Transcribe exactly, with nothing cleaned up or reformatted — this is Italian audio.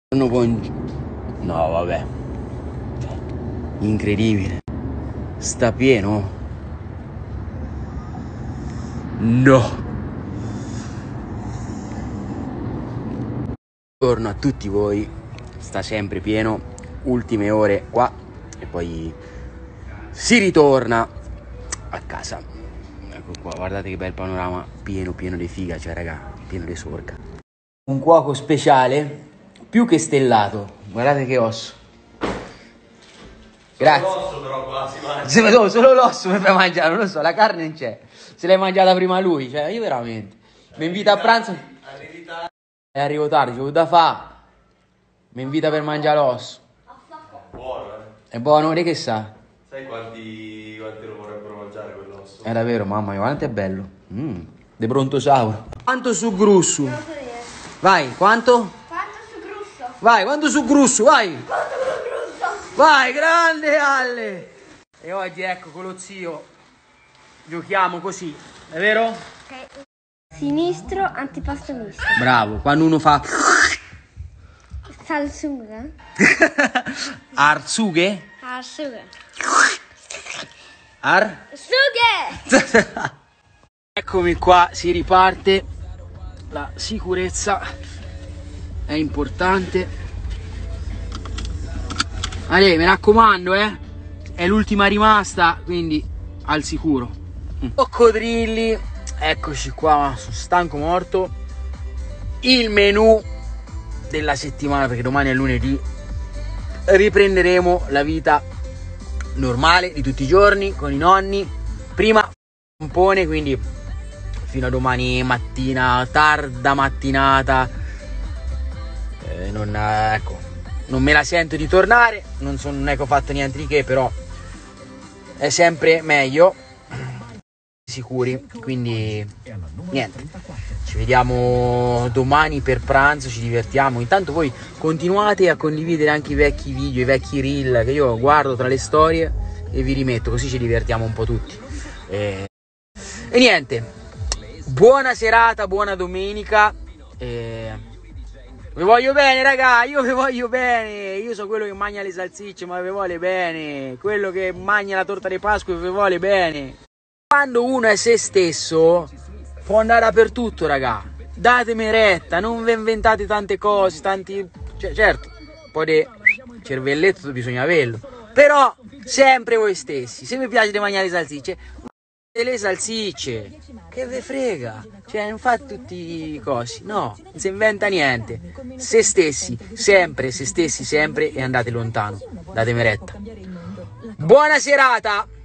No, vabbè, incredibile, sta pieno. No. Buongiorno a tutti voi, sta sempre pieno, ultime ore qua e poi si ritorna a casa. Ecco qua, guardate che bel panorama, pieno pieno di figa, cioè raga, pieno di sorca. Un cuoco speciale, più che stellato, guardate che osso. Grazie. Solo l'osso però qua si mangia. Se, no, solo l'osso mi fai mangiare, non lo so, la carne non c'è. Se l'hai mangiata prima lui, cioè io veramente. Mi invita a pranzo. Arrivi tardi. E arrivo tardi, c'ho da fa. Mi invita per mangiare l'osso. Buono, eh. È buono, che sa? Sai quanti, quanti lo vorrebbero mangiare quell'osso? È davvero, mamma mia, quanto è bello. Mm, de brontosauro. Quanto su grussu? Vai, quanto? Quanto su grusso? Vai, quanto su grussu, vai! Quanto su grusso? Vai, grande Alle! E oggi, ecco, con lo zio giochiamo così, è vero? Okay. Sinistro, antipasto misto. Bravo, quando uno fa... Salsuga. Arzughe? Arsuga. Ar? Sughe! Eccomi qua, si riparte. La sicurezza è importante. Ale, mi raccomando, eh. È l'ultima rimasta, quindi al sicuro. Mm. Coccodrilli, eccoci qua, sono stanco morto. Il menù della settimana, perché domani è lunedì, riprenderemo la vita normale di tutti i giorni con i nonni. Prima pompone, quindi fino a domani mattina, tarda mattinata. Eh, non, ecco, non me la sento di tornare, non, so, non è che ho fatto niente di che, però è sempre meglio, sicuri, quindi niente, ci vediamo domani per pranzo, ci divertiamo. Intanto voi continuate a condividere anche i vecchi video, i vecchi reel che io guardo tra le storie e vi rimetto, così ci divertiamo un po' tutti. E, e niente, buona serata, buona domenica. E... vi voglio bene, raga, io vi voglio bene. Io sono quello che mangia le salsicce, ma vi vuole bene. Quello che mangia la torta di Pasqua vi vuole bene. Quando uno è se stesso può andare dappertutto, raga. Datemi retta, non vi inventate tante cose, tanti... Cioè, certo, un po' di cervelletto bisogna averlo, però sempre voi stessi. Se vi piace di mangiare le salsicce, le salsicce, che ve frega, cioè non fate tutti i cosi, no, non si inventa niente. Se stessi, sempre, se stessi sempre, e andate lontano. Datemi retta. Buona serata.